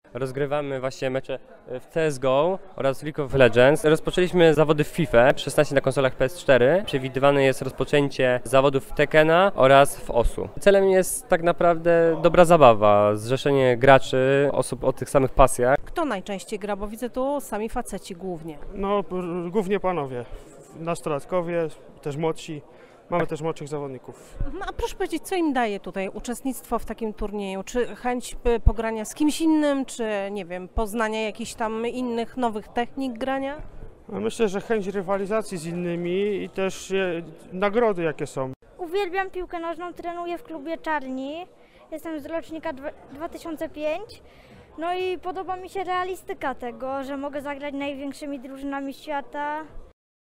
Rozgrywamy właśnie mecze w CSGO oraz League of Legends. Rozpoczęliśmy zawody w FIFA 16 na konsolach PS4. Przewidywane jest rozpoczęcie zawodów w Tekena oraz w OSU. Celem jest tak naprawdę dobra zabawa, zrzeszenie graczy, osób o tych samych pasjach. Kto najczęściej gra, bo widzę tu sami faceci głównie. No, głównie panowie, nastolatkowie, też młodsi. Mamy też młodszych zawodników. A proszę powiedzieć, co im daje tutaj uczestnictwo w takim turnieju? Czy chęć pogrania z kimś innym, czy nie wiem, poznania jakichś tam innych nowych technik grania? No, myślę, że chęć rywalizacji z innymi i też nagrody jakie są. Uwielbiam piłkę nożną, trenuję w klubie Czarni. Jestem z rocznika 2005. No i podoba mi się realistyka tego, że mogę zagrać największymi drużynami świata.